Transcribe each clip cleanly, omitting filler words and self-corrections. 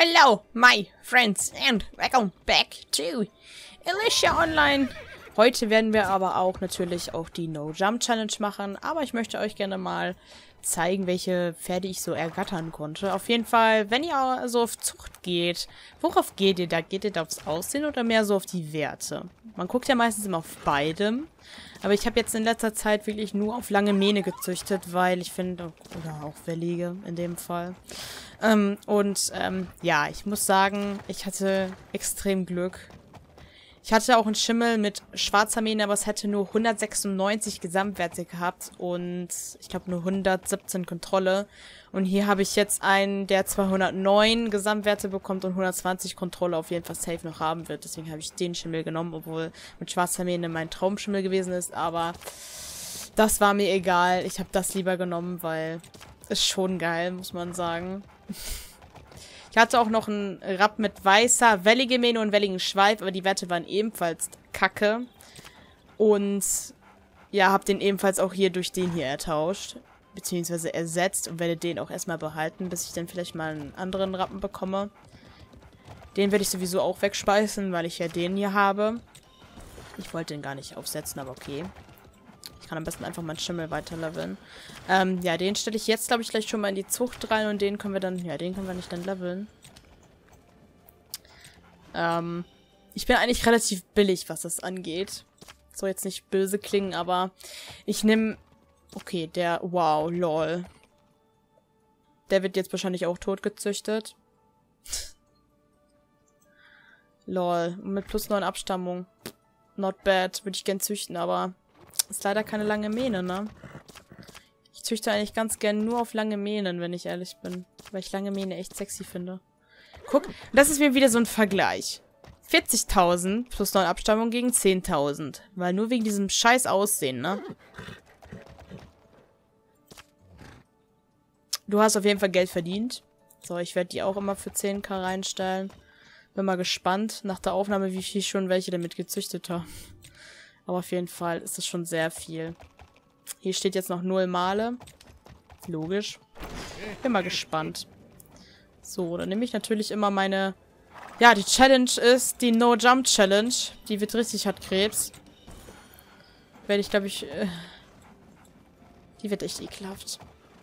Hello, my friends, and welcome back to Alicia Online. Heute werden wir aber auch natürlich auch die No-Jump-Challenge machen, aber ich möchte euch gerne mal zeigen, welche Pferde ich so ergattern konnte. Auf jeden Fall, wenn ihr so auf Zucht geht, worauf geht ihr da? Geht ihr da aufs Aussehen oder mehr so auf die Werte? Man guckt ja meistens immer auf beidem, aber ich habe jetzt in letzter Zeit wirklich nur auf lange Mähne gezüchtet, weil ich finde, oder auch wellige in dem Fall. Ja, ich muss sagen, ich hatte extrem Glück. Ich hatte auch einen Schimmel mit schwarzer Mähne, aber es hätte nur 196 Gesamtwerte gehabt und ich glaube nur 117 Kontrolle. Und hier habe ich jetzt einen, der 209 Gesamtwerte bekommt und 120 Kontrolle auf jeden Fall safe noch haben wird. Deswegen habe ich den Schimmel genommen, obwohl mit schwarzer Mähne mein Traumschimmel gewesen ist. Aber das war mir egal. Ich habe das lieber genommen, weil ist schon geil, muss man sagen. Ich hatte auch noch einen Rapp mit weißer, wellige Mähne und welligen Schweif, aber die Werte waren ebenfalls kacke. Und ja, habe den ebenfalls auch hier durch den hier ertauscht, beziehungsweise ersetzt und werde den auch erstmal behalten, bis ich dann vielleicht mal einen anderen Rappen bekomme. Den werde ich sowieso auch wegspeisen, weil ich ja den hier habe. Ich wollte den gar nicht aufsetzen, aber okay. Ich kann am besten einfach meinen Schimmel weiterleveln. Ja, den stelle ich jetzt, glaube ich, gleich schon mal in die Zucht rein und den können wir dann, ja, den können wir nicht dann leveln. Ich bin eigentlich relativ billig, was das angeht. Soll jetzt nicht böse klingen, aber ich nehme, okay, der, wow, lol. Der wird jetzt wahrscheinlich auch tot gezüchtet. Lol, mit +9 Abstammung. Not bad, würde ich gern züchten, aber ist leider keine lange Mähne, ne? Ich züchte eigentlich ganz gern nur auf lange Mähnen, wenn ich ehrlich bin. Weil ich lange Mähne echt sexy finde. Guck, das ist mir wieder so ein Vergleich. 40.000 +9 Abstammung gegen 10.000. Weil nur wegen diesem scheiß Aussehen, ne? Du hast auf jeden Fall Geld verdient. So, ich werde die auch immer für 10.000 reinstellen. Bin mal gespannt nach der Aufnahme, wie viel schon welche damit gezüchtet haben. Aber auf jeden Fall ist es schon sehr viel. Hier steht jetzt noch 0 Male. Logisch. Bin mal gespannt. So, dann nehme ich natürlich immer meine... Ja, die Challenge ist die No-Jump-Challenge. Die wird richtig hart Krebs. Werde ich, glaube ich... Die wird echt ekelhaft.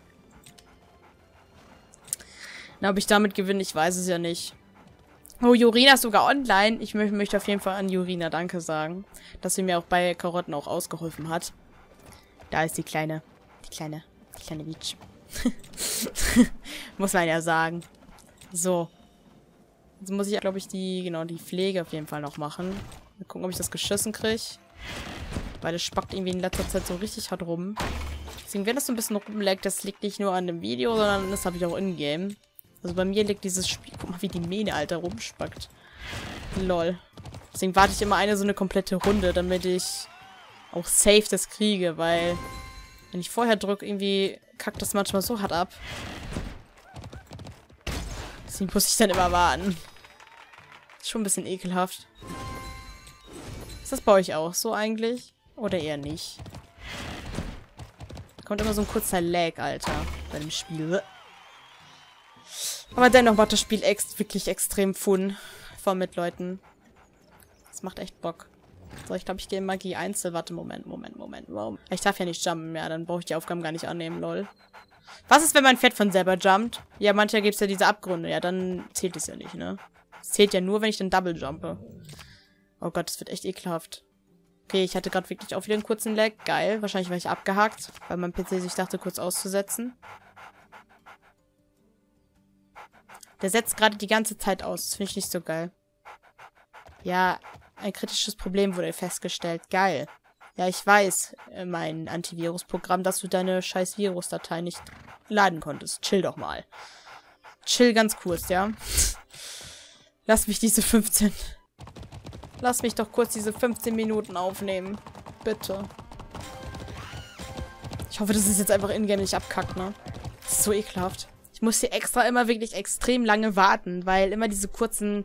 Na, ob ich damit gewinne, ich weiß es ja nicht. Oh, Jurina ist sogar online. Ich möchte auf jeden Fall an Jurina Danke sagen, dass sie mir auch bei Karotten auch ausgeholfen hat. Da ist die kleine Beach. Muss man ja sagen. So. Jetzt muss ich, glaube ich, die Pflege auf jeden Fall noch machen. Mal gucken, ob ich das geschissen kriege. Weil das spackt irgendwie in letzter Zeit so richtig hart rum. Deswegen, wenn das so ein bisschen rumleckt, das liegt nicht nur an dem Video, sondern das habe ich auch in-game. Also bei mir liegt dieses Spiel... Guck mal, wie die Mähne, Alter, rumspackt. Lol. Deswegen warte ich immer so eine komplette Runde, damit ich auch safe das kriege, weil... Wenn ich vorher drücke, irgendwie kackt das manchmal so hart ab. Deswegen muss ich dann immer warten. Ist schon ein bisschen ekelhaft. Ist das bei euch auch so eigentlich? Oder eher nicht? Da kommt immer so ein kurzer Lag, Alter, bei dem Spiel. Aber dennoch macht das Spiel wirklich extrem Fun. Vor mit Leuten. Das macht echt Bock. So, ich glaube, ich gehe in Magie Einzel. Warte, Moment. Ich darf ja nicht jumpen, ja. Dann brauche ich die Aufgaben gar nicht annehmen, lol. Was ist, wenn mein Pferd von selber jumpt? Ja, manchmal gibt es ja diese Abgründe. Ja, dann zählt es ja nicht, ne? Es zählt ja nur, wenn ich dann double jumpe. Oh Gott, das wird echt ekelhaft. Okay, ich hatte gerade wirklich auch wieder einen kurzen Lag. Geil. Wahrscheinlich war ich abgehakt, weil mein PC sich dachte, kurz auszusetzen. Der setzt gerade die ganze Zeit aus. Das finde ich nicht so geil. Ja, ein kritisches Problem wurde festgestellt. Geil. Ja, ich weiß, mein Antivirusprogramm, dass du deine scheiß Virusdatei nicht laden konntest. Chill doch mal. Chill ganz kurz, ja? Lass mich doch kurz diese 15 Minuten aufnehmen. Bitte. Ich hoffe, das ist jetzt einfach in-game nicht abkackt, ne? Das ist so ekelhaft. Ich muss hier extra immer wirklich extrem lange warten, weil immer diese kurzen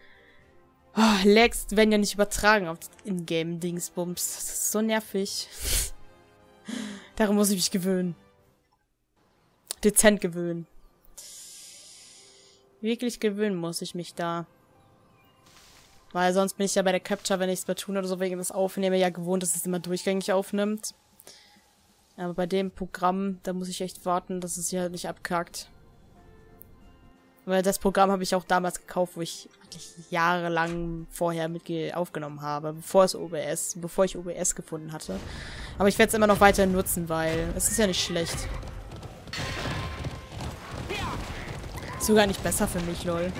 Lags werden ja nicht übertragen auf In-Game-Dingsbums. Das ist so nervig. Daran muss ich mich gewöhnen. Dezent gewöhnen. Wirklich gewöhnen muss ich mich da. Weil sonst bin ich ja bei der Capture, wenn ich Splatoon oder so wegen das Aufnehme, ja gewohnt, dass es immer durchgängig aufnimmt. Aber bei dem Programm, da muss ich echt warten, dass es hier halt nicht abkackt. Weil das Programm habe ich auch damals gekauft, wo ich wirklich jahrelang vorher aufgenommen habe, bevor ich OBS gefunden hatte. Aber ich werde es immer noch weiter nutzen, weil es ist ja nicht schlecht. Sogar nicht besser für mich, lol.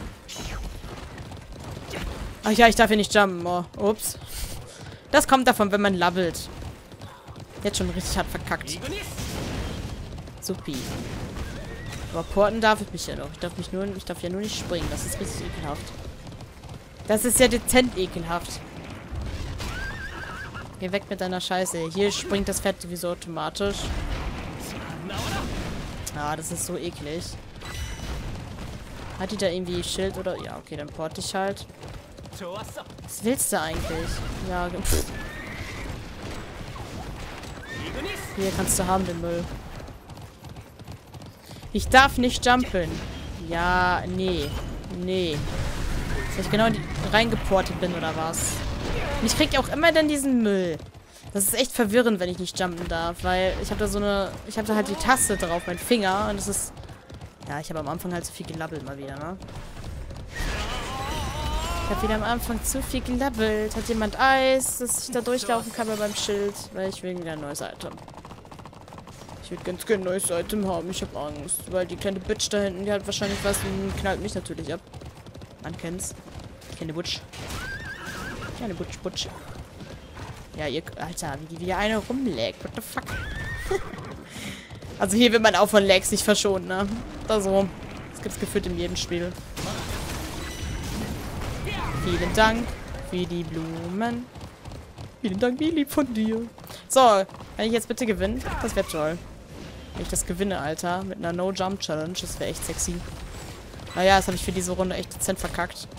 Ach ja, ich darf hier nicht jumpen. Oh, ups. Das kommt davon, wenn man levelt. Jetzt schon richtig hart verkackt. Supi. Aber porten darf ich mich ja noch. Ich darf ja nur nicht springen. Das ist richtig ekelhaft. Das ist ja dezent ekelhaft. Geh weg mit deiner Scheiße. Hier springt das Pferd sowieso automatisch. Ah, das ist so eklig. Hat die da irgendwie Schild oder... Ja, okay, dann porte ich halt. Was willst du eigentlich? Ja, pff. Hier kannst du haben, den Müll. Ich darf nicht jumpen. Ja, nee. Nee. Dass ich genau reingeportet bin, oder was? Und ich krieg auch immer dann diesen Müll. Das ist echt verwirrend, wenn ich nicht jumpen darf, weil ich habe da so eine... Ich habe da halt die Taste drauf, mein Finger, und das ist... Ja, ich habe am Anfang halt zu viel gelabbelt mal wieder, ne? Ich habe wieder am Anfang zu viel gelabbelt. Hat jemand Eis, dass ich da durchlaufen kann bei meinem Schild? Weil ich will wieder ein neues Item. Ich will ganz gerne ein neues Item haben. Ich habe Angst. Weil die kleine Bitch da hinten, die hat wahrscheinlich was und knallt mich natürlich ab. Man kennt's. Kleine Butch. Kleine Butch. Ja, ihr... Alter, wie die wieder eine rumlägt. What the fuck? Also hier wird man auch von Lags nicht verschont, ne? Also, das gibt's gefühlt in jedem Spiel. Vielen Dank für die Blumen. Vielen Dank, wie lieb von dir. So, kann ich jetzt bitte gewinnen? Das wäre toll. Wenn ich das gewinne, Alter. Mit einer No-Jump-Challenge. Das wäre echt sexy. Naja, das habe ich für diese Runde echt dezent verkackt.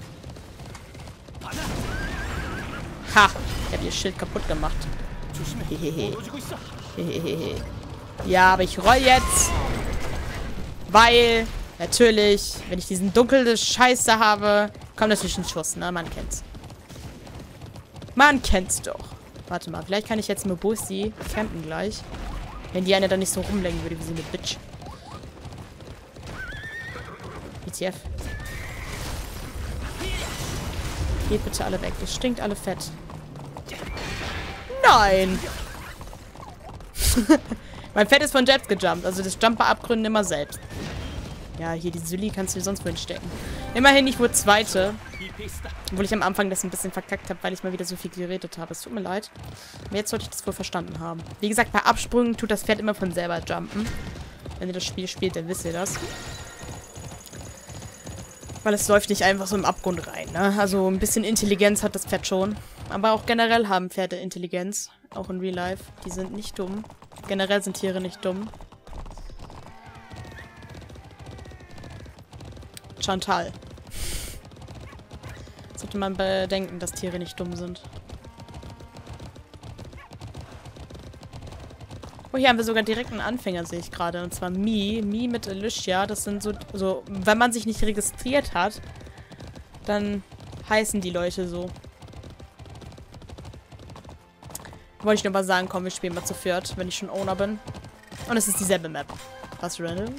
Ha! Ich habe ihr Schild kaputt gemacht. Hehehe. Hehehe. Ja, aber ich roll jetzt. Weil, natürlich, wenn ich diesen dunkle Scheiße habe, kommt natürlich ein Schuss, ne? Man kennt's. Man kennt's doch. Warte mal, vielleicht kann ich jetzt mit Bussi campen gleich. Wenn die eine dann nicht so rumlenken würde, wie sie eine Bitch. WTF. Geht bitte alle weg. Ihr stinkt alle fett. Nein! Mein Fett ist von Jets gejumpt. Also das Jumper abgründen immer selbst. Ja, hier die Sylli kannst du sonst wohin stecken. Immerhin, ich wurde Zweite. Obwohl ich am Anfang das ein bisschen verkackt habe, weil ich mal wieder so viel geredet habe. Es tut mir leid. Aber jetzt sollte ich das wohl verstanden haben. Wie gesagt, bei Absprüngen tut das Pferd immer von selber jumpen. Wenn ihr das Spiel spielt, dann wisst ihr das. Weil es läuft nicht einfach so im Abgrund rein, ne? Also ein bisschen Intelligenz hat das Pferd schon. Aber auch generell haben Pferde Intelligenz. Auch in Real Life. Die sind nicht dumm. Generell sind Tiere nicht dumm. Chantal. Sollte man bedenken, dass Tiere nicht dumm sind. Oh, hier haben wir sogar direkt einen Anfänger, sehe ich gerade. Und zwar Mi. Mi mit Alicia. Das sind so, wenn man sich nicht registriert hat, dann heißen die Leute so. Wollte ich nur mal sagen, komm, wir spielen mal zu viert, wenn ich schon Owner bin. Und es ist dieselbe Map. Was random?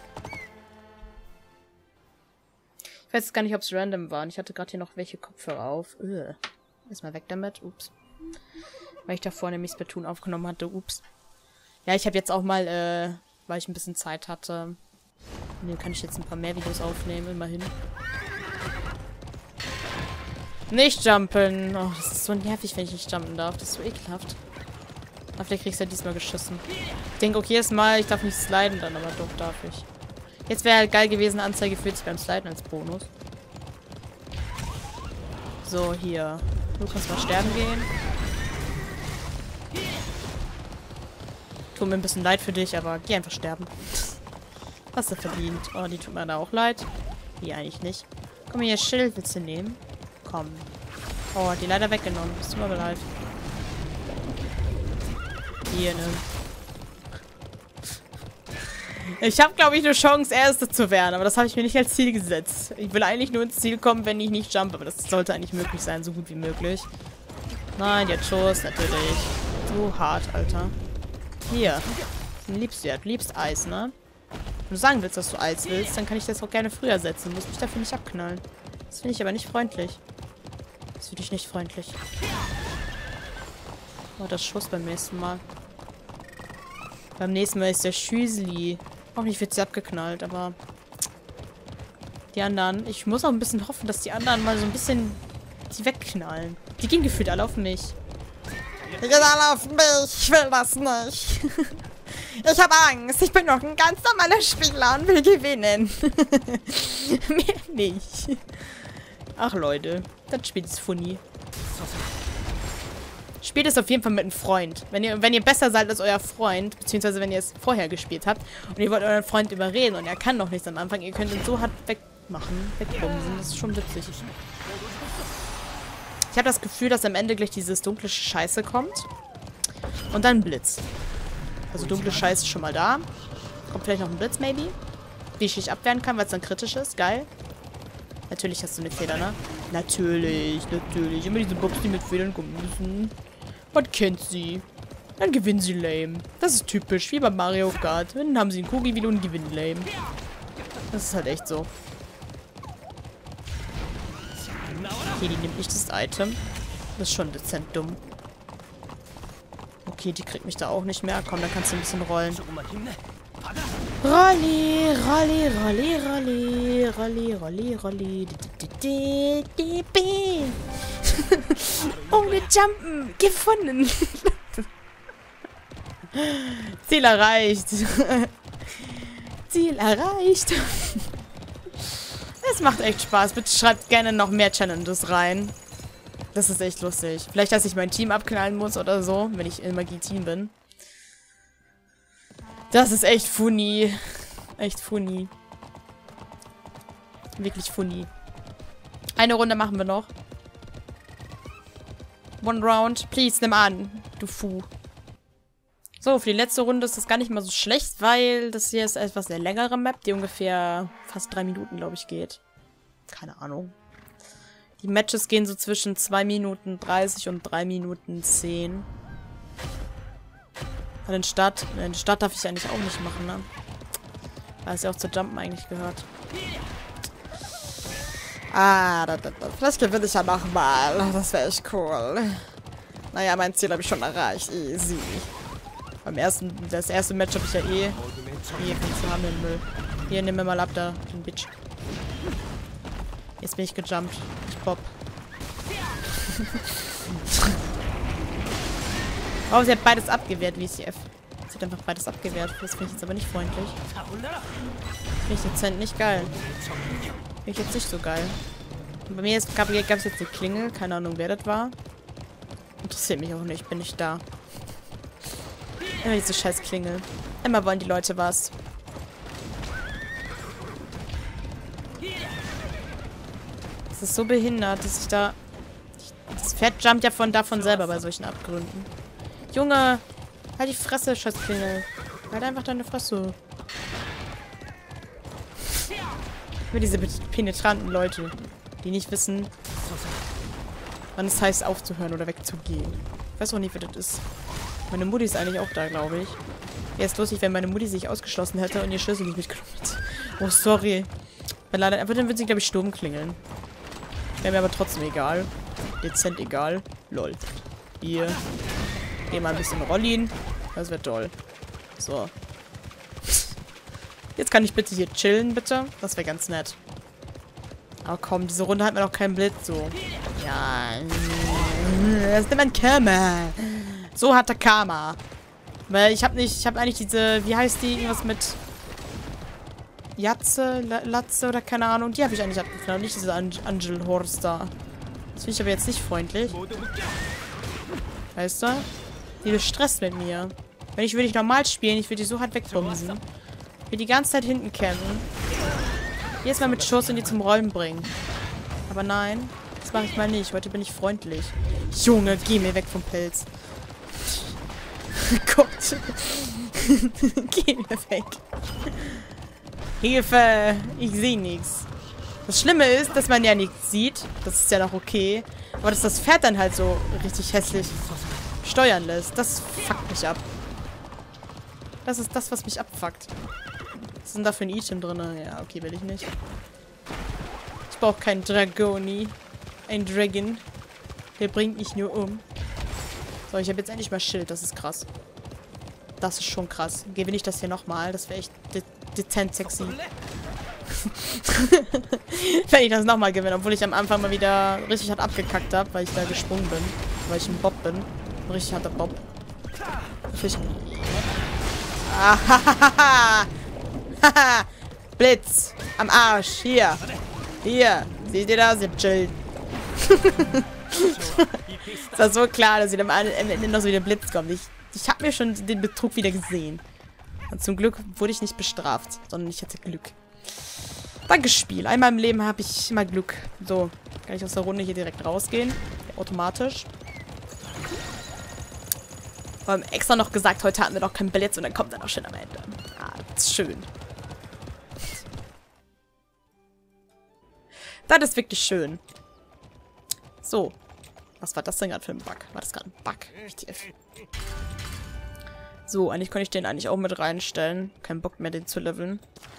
Ich weiß jetzt gar nicht, ob es random war. Und ich hatte gerade hier noch welche Kopfhörer auf. Erstmal weg damit. Ups. Weil ich davor nämlich Splatoon aufgenommen hatte. Ups. Ja, ich habe jetzt auch mal, weil ich ein bisschen Zeit hatte. Ne, kann ich jetzt ein paar mehr Videos aufnehmen, immerhin. Nicht jumpen. Oh, das ist so nervig, wenn ich nicht jumpen darf. Das ist so ekelhaft. Aber vielleicht kriegst du ja diesmal geschissen. Ich denke, okay, jedes Mal, ich darf nicht sliden dann, aber doch darf ich. Jetzt wäre halt geil gewesen, Anzeige führt sich beim Sliden als Bonus. So, hier. Du kannst mal sterben gehen. Tut mir ein bisschen leid für dich, aber geh einfach sterben. Hast du verdient. Oh, die tut mir da auch leid. Die eigentlich nicht. Komm hier, Schild willst du nehmen? Komm. Oh, hat die leider weggenommen. Es tut mir leid. Hier, ne? Ich habe, glaube ich, eine Chance, Erste zu werden, aber das habe ich mir nicht als Ziel gesetzt. Ich will eigentlich nur ins Ziel kommen, wenn ich nicht jump, aber das sollte eigentlich möglich sein, so gut wie möglich. Nein, der Schuss, natürlich. So hart, Alter. Hier. Den liebst du ja. Du liebst Eis, ne? Wenn du sagen willst, dass du Eis willst, dann kann ich das auch gerne früher setzen. Du musst mich dafür nicht abknallen. Das finde ich aber nicht freundlich. Das finde ich nicht freundlich. Oh, das Schuss beim nächsten Mal. Beim nächsten Mal ist der Schüsli. Hoffentlich wird sie abgeknallt, aber... Die anderen... Ich muss auch ein bisschen hoffen, dass die anderen mal so ein bisschen... die wegknallen. Die gehen gefühlt alle auf mich. Die gehen alle auf mich. Ich will das nicht. Ich habe Angst. Ich bin noch ein ganz normaler Spieler und will gewinnen. Mehr nicht. Ach, Leute. Das Spiel ist funny. Spielt es auf jeden Fall mit einem Freund. Wenn ihr besser seid als euer Freund, beziehungsweise wenn ihr es vorher gespielt habt und ihr wollt euren Freund überreden und er kann noch nichts am Anfang, ihr könnt ihn so hart wegmachen, wegbumsen. Das ist schon witzig. Ich habe das Gefühl, dass am Ende gleich dieses dunkle Scheiße kommt. Und dann ein Blitz. Also dunkle Scheiße ist schon mal da. Kommt vielleicht noch ein Blitz, maybe. Wie ich dich abwehren kann, weil es dann kritisch ist. Geil. Natürlich hast du eine Feder, ne? Natürlich, natürlich. Immer diese Box, die mit Federn kommen müssen. Man kennt sie. Dann gewinnen sie lame. Das ist typisch, wie bei Mario Kart. Dann haben sie einen Kugi wieder und gewinnen lame. Das ist halt echt so. Okay, die nimmt nicht das Item. Das ist schon dezent dumm. Okay, die kriegt mich da auch nicht mehr. Komm, dann kannst du ein bisschen rollen. Rolli, Rolli, Rolli, Rolli, Rolli, Rolli, Rolli. Ohne Jumpen. Gewonnen. Ziel erreicht. Ziel erreicht. Es macht echt Spaß. Bitte schreibt gerne noch mehr Challenges rein. Das ist echt lustig. Vielleicht, dass ich mein Team abknallen muss oder so, wenn ich im Magie-Team bin. Das ist echt funny. Echt funny. Wirklich funny. Eine Runde machen wir noch. One round. Please, nimm an. Du Fu. So, für die letzte Runde ist das gar nicht mal so schlecht, weil das hier ist etwas sehr längere Map, die ungefähr fast 3 Minuten, glaube ich, geht. Keine Ahnung. Die Matches gehen so zwischen 2 Minuten 30 und 3 Minuten 10. Den Start darf ich eigentlich auch nicht machen, ne? Weil es ja auch zu Jumpen eigentlich gehört. Ah, vielleicht gewinne ich ja nochmal. Das wäre echt cool. Naja, mein Ziel habe ich schon erreicht. Easy. Das erste Match habe ich ja eh. Hier kannst du haben den Müll. Hier, nimm mir mal ab da, den Bitch. Jetzt bin ich gejumpt. Ich pop. Oh, sie hat beides abgewehrt, WCF. Sie hat einfach beides abgewehrt. Das finde ich jetzt aber nicht freundlich. Finde ich dezent nicht geil. Finde ich jetzt nicht so geil. Und bei mir gab es jetzt eine Klingel. Keine Ahnung, wer das war. Interessiert mich auch nicht. Bin nicht da. Immer diese scheiß Klingel. Immer wollen die Leute was. Das ist so behindert, dass ich da... Das Pferd jumpt ja davon selber bei solchen Abgründen. Junge, halt die Fresse, scheiß Klingel. Halt einfach deine Fresse. Für diese penetranten Leute, die nicht wissen, wann es heißt, aufzuhören oder wegzugehen. Ich weiß auch nicht, wer das ist. Meine Mutti ist eigentlich auch da, glaube ich. Wäre es lustig, wenn meine Mutti sich ausgeschlossen hätte und ihr Schlüssel nicht mitgenommen hätte. Oh, sorry. Weil leider, aber dann wird sie, glaube ich, stumm klingeln. Wäre mir aber trotzdem egal. Dezent egal. Lol. Hier. Geh mal ein bisschen Rollin. Das wird toll. So. Jetzt kann ich bitte hier chillen, bitte. Das wäre ganz nett. Aber komm, diese Runde hat mir noch keinen Blitz, so. Ja. Das ist immer ein Karma. So hat der Karma. Weil ich habe eigentlich diese, wie heißt die, irgendwas mit Jatze, Latze oder keine Ahnung. Die habe ich eigentlich abgeknallt, nicht diese Angel Horst da. Das finde ich aber jetzt nicht freundlich. Weißt du? Die bestresst mit mir. Würde ich normal spielen, ich würde die so hart wegbumsen. Ich will die ganze Zeit hinten campen. Jedes Mal mit Schuss und die zum Rollen bringen. Aber nein, das mache ich mal nicht. Heute bin ich freundlich. Junge, geh mir weg vom Pilz. Gott. Geh mir weg. Hilfe. Ich sehe nichts. Das Schlimme ist, dass man ja nichts sieht. Das ist ja noch okay. Aber dass das Pferd dann halt so richtig hässlich steuern lässt. Das fuckt mich ab. Das ist das, was mich abfuckt. Was ist denn da für ein Item drin? Ja, okay, will ich nicht. Ich brauche keinen Dragoni. Ein Dragon. Der bringt mich nur um. So, ich habe jetzt endlich mal Schild. Das ist krass. Das ist schon krass. Gewinne ich das hier nochmal? Das wäre echt dezent sexy. Wenn ich das nochmal gewinne. Obwohl ich am Anfang mal wieder richtig hart abgekackt habe, weil ich da gesprungen bin. Weil ich ein Bob bin. Ein richtig harter Bob. Ahahaha. Blitz. Am Arsch. Hier. Hier. Seht ihr das? Ihr habt Schild. Es war so klar, dass am Ende noch so wieder Blitz kommt. Ich habe mir schon den Betrug wieder gesehen. Und zum Glück wurde ich nicht bestraft, sondern ich hatte Glück. Danke, Spiel. Einmal im Leben habe ich immer Glück. So, kann ich aus der Runde hier direkt rausgehen. Automatisch. Wir haben extra noch gesagt, heute hatten wir noch kein Blitz und dann kommt er noch schön am Ende. Ah, das ist schön. Das ist wirklich schön. So. Was war das denn gerade für ein Bug? War das gerade ein Bug? So, eigentlich konnte ich den eigentlich auch mit reinstellen. Kein Bock mehr, den zu leveln.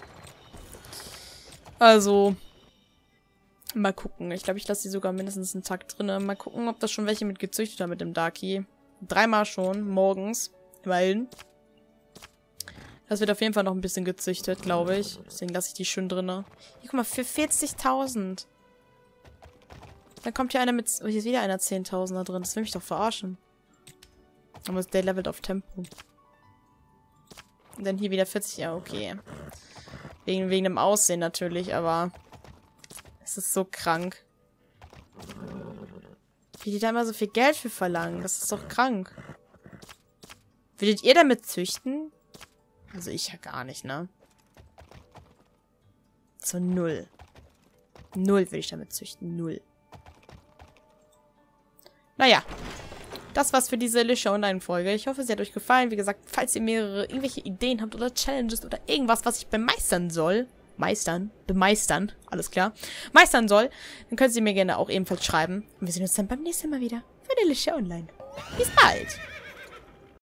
Also. Mal gucken. Ich glaube, ich lasse die sogar mindestens einen Tag drin. Mal gucken, ob das schon welche mit gezüchtet haben mit dem Darky. 3-mal schon. Morgens. Immerhin. Das wird auf jeden Fall noch ein bisschen gezüchtet, glaube ich. Deswegen lasse ich die schön drin. Hier, guck mal, für 40.000. Dann kommt hier einer mit... Oh, hier ist wieder einer 10.000er drin. Das will mich doch verarschen. Aber der levelt auf Tempo. Und dann hier wieder 40. Ja, okay. Wegen dem Aussehen natürlich, aber... Es ist so krank. Wie die da immer so viel Geld für verlangen. Das ist doch krank. Würdet ihr damit züchten? Also ich ja gar nicht, ne? So 0. 0 will ich damit züchten. 0. Naja. Das war's für diese Alicia Online-Folge. Ich hoffe, sie hat euch gefallen. Wie gesagt, falls ihr irgendwelche Ideen habt oder Challenges oder irgendwas, was ich bemeistern soll. Bemeistern. Alles klar. Meistern soll. Dann könnt ihr mir gerne auch ebenfalls schreiben. Und wir sehen uns dann beim nächsten Mal wieder für die Alicia Online. Bis bald.